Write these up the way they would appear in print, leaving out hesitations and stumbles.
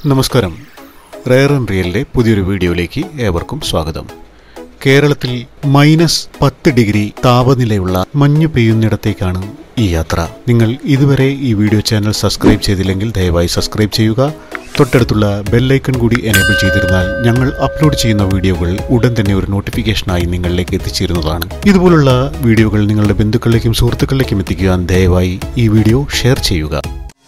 നമസ്കാരം. rareandrealന്റെ പുതിയൊരു വീഡിയോയിലേക്ക് ഏവർക്കും സ്വാഗതം. കേരളത്തിൽ -10 താപനിലയുള്ള മഞ്ഞു പെയ്യുന്നിടത്തേക്കാണ് ഈ യാത്ര. നിങ്ങൾ ഇതുവരെ ഈ വീഡിയോ ചാനൽ സബ്സ്ക്രൈബ് ചെയ്തില്ലെങ്കിൽ ദയവായി സബ്സ്ക്രൈബ് ചെയ്യുക. തൊട്ടടുത്തുള്ള ബെൽ ഐക്കൺ കൂടി എനേബിൾ ചെയ്തിരുന്നാൽ ഞങ്ങൾ അപ്ലോഡ് ചെയ്യുന്ന വീഡിയോകൾ ഉടൻ തന്നെ ഒരു നോട്ടിഫിക്കേഷനായി നിങ്ങളിലേക്ക് എത്തിച്ചേരുന്നതാണ്. ഇതുപോലുള്ള വീഡിയോകൾ നിങ്ങളുടെ ബന്ധുക്കളിലേക്കും സുഹൃത്തുക്കളിലേക്കും എത്തിക്കുവാൻ ദയവായി ഈ വീഡിയോ ഷെയർ ചെയ്യുക.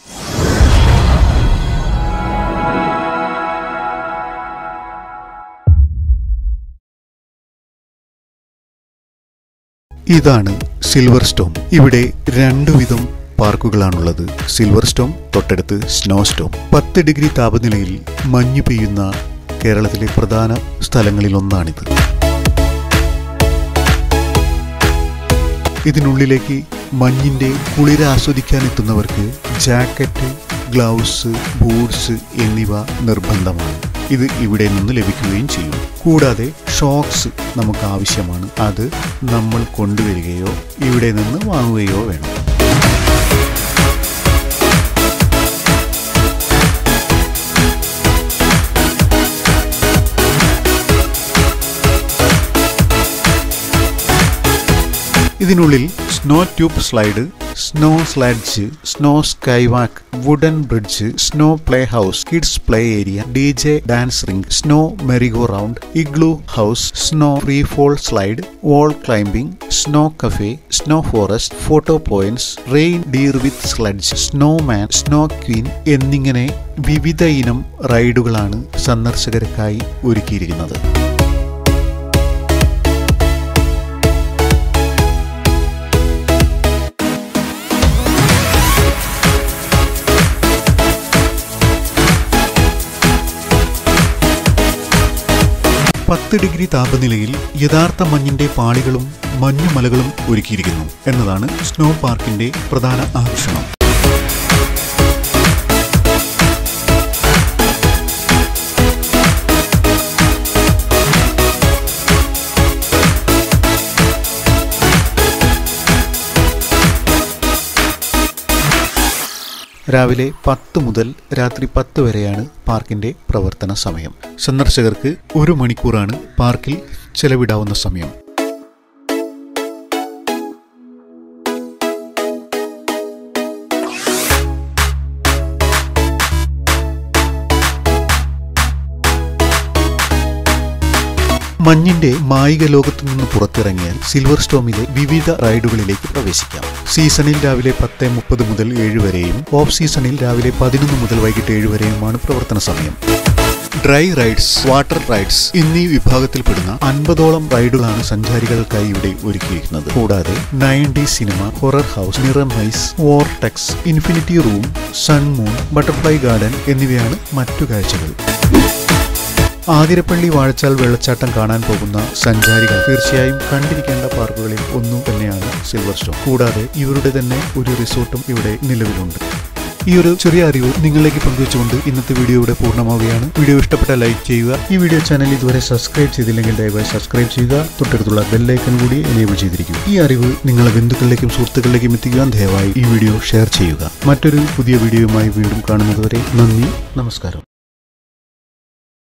ഇതാണ് സിൽവർ സ്റ്റോം. ഇവിടെ രണ്ടു വിധം പാർക്കുകളാണുള്ളത്. സിൽവർ സ്റ്റോം, തൊട്ടടുത്ത് സ്നോസ്റ്റോം. 10 താപനിലയിൽ മഞ്ഞു പെയ്യുന്ന കേരളത്തിലെ പ്രധാന സ്ഥലങ്ങളിലൊന്നാണിത്. ഇതിനുള്ളിലേക്ക് മഞ്ഞിന്റെ കുളിര ആസ്വദിക്കാനെത്തുന്നവർക്ക് ജാക്കറ്റ്, ഗ്ലൗസ്, ബൂട്ട്സ് എന്നിവ നിർബന്ധമാണ്. ഇത് ഇവിടെ നിന്ന് ലഭിക്കുകയും ചെയ്യും. കൂടാതെ ഷോക്സ് നമുക്ക് ആവശ്യമാണ്. അത് നമ്മൾ കൊണ്ടുവരികയോ ഇവിടെ നിന്ന് വാങ്ങുകയോ വേണം. ഇതിനുള്ളിൽ snow tube slide, snow sledge, snow skywalk, wooden bridge, snow play house, kids play area, DJ dance ring, snow merry go round, igloo house, snow free fall slide, wall climbing, snow cafe, snow forest, photo points, reindeer with sledge, snowman, snow queen എന്നിങ്ങനെ വിവിധ ഇനം റൈഡുകളാണ് സന്ദർശകർക്കായി ഒരുക്കിയിരിക്കുന്നത്. -10 താപനിലയിൽ യഥാർത്ഥ മഞ്ഞിന്റെ പാളികളും മഞ്ഞുമലകളും ഒരുക്കിയിരിക്കുന്നു എന്നതാണ് snow പാർക്കിന്റെ പ്രധാന ആകർഷണം. രാവിലെ 10 മുതൽ രാത്രി 10 വരെയാണ് പാർക്കിന്റെ പ്രവർത്തന സമയം. സന്ദർശകർക്ക് 1 മണിക്കൂറാണ് പാർക്കിൽ ചെലവിടാവുന്ന സമയം. മഞ്ഞിന്റെ മായിക ലോകത്തു നിന്ന് പുറത്തിറങ്ങിയാൽ സിൽവർ സ്റ്റോമിലെ വിവിധ റൈഡുകളിലേക്ക് പ്രവേശിക്കാം. സീസണിൽ രാവിലെ 10:30 മുതൽ 7 വരെയും ഓഫ് സീസണിൽ രാവിലെ 11 മുതൽ വൈകിട്ട് 7 വരെയുമാണ് പ്രവർത്തന സമയം. ഡ്രൈ റൈഡ്സ്, വാട്ടർ റൈഡ്സ് എന്നീ വിഭാഗത്തിൽപ്പെടുന്ന 50ഓളം റൈഡുകളാണ് സഞ്ചാരികൾക്കായി ഇവിടെ ഒരുക്കിയിരിക്കുന്നത്. കൂടാതെ 90s cinema, horror house, mirror maze, vortex, infinity room, sun moon, butterfly garden എന്നിവയാണ് മറ്റു കാഴ്ചകൾ. ആതിരപ്പള്ളി വാഴച്ചാൽ വെള്ളച്ചാട്ടം കാണാൻ പോകുന്ന സഞ്ചാരികൾ തീർച്ചയായും കണ്ടിരിക്കേണ്ട പാർക്കുകളിൽ ഒന്നു തന്നെയാണ് സിൽവർ സ്റ്റോം. കൂടാതെ ഇവരുടെ തന്നെ ഒരു റിസോർട്ടും ഇവിടെ നിലവിലുണ്ട്. ഈ ഒരു ചെറിയ അറിവ് നിങ്ങളിലേക്ക് പങ്കുവെച്ചുകൊണ്ട് ഇന്നത്തെ വീഡിയോ ഇവിടെ പൂർണ്ണമാവുകയാണ്. വീഡിയോ ഇഷ്ടപ്പെട്ടാൽ ലൈക്ക് ചെയ്യുക. ഈ വീഡിയോ ചാനൽ ഇതുവരെ സബ്സ്ക്രൈബ് ചെയ്തില്ലെങ്കിൽ ദയവായി സബ്സ്ക്രൈബ് ചെയ്യുക. തൊട്ടടുത്തുള്ള ബെൽ ഐക്കൺ കൂടി എനേബിൾ ചെയ്തിരിക്കും. ഈ അറിവ് നിങ്ങളുടെ ബന്ധുക്കളിലേക്കും സുഹൃത്തുക്കളിലേക്കും എത്തിക്കുവാൻ ദയവായി ഈ വീഡിയോ ഷെയർ ചെയ്യുക. മറ്റൊരു പുതിയ വീഡിയോയുമായി വീണ്ടും കാണുന്നതുവരെ നന്ദി, നമസ്കാരം.